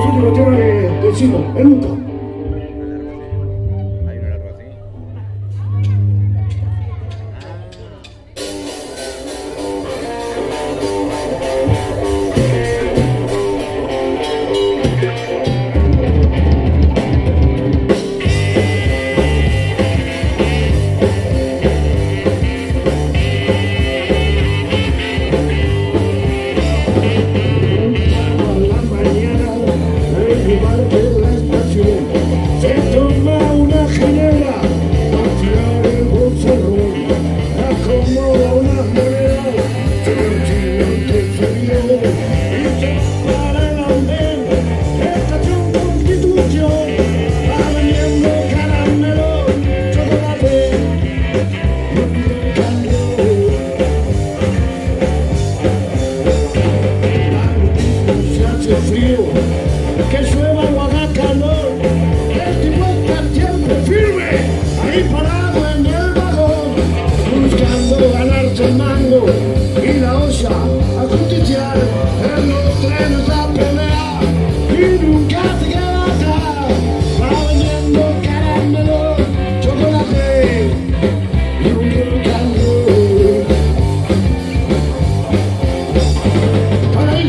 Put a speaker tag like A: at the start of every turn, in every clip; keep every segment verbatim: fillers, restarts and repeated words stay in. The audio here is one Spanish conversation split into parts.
A: último tema que decimos, es nunca. Que llueva o haga calor, el tipo está siempre firme, ahí parado en el vagón, buscando ganarse el mango y la olla a justiciar, en los trenes a pelear y nunca se queda atrás, va vendiendo caramelo, chocolate y un rock para ahí.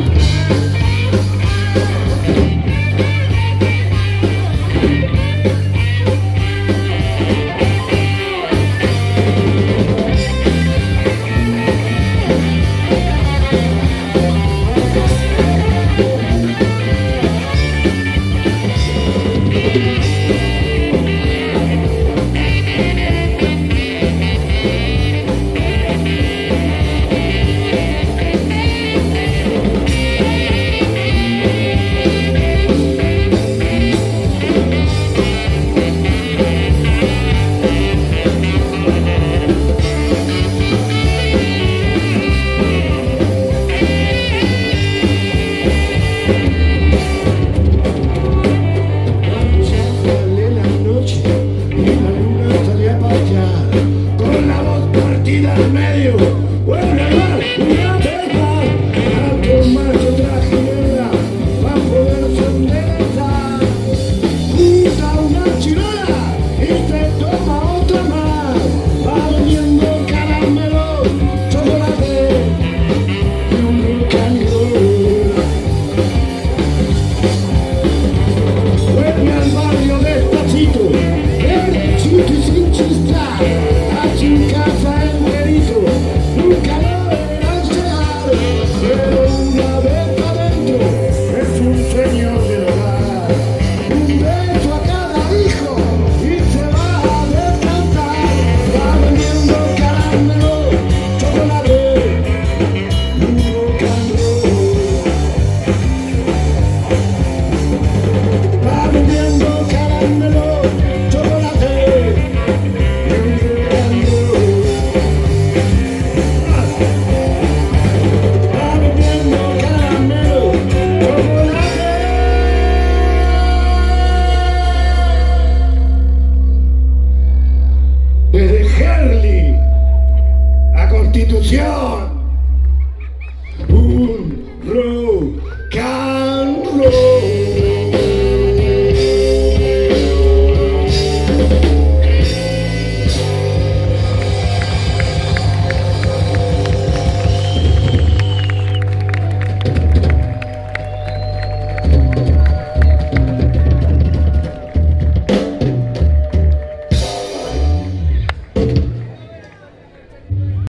A: Desde Herli a Constitución.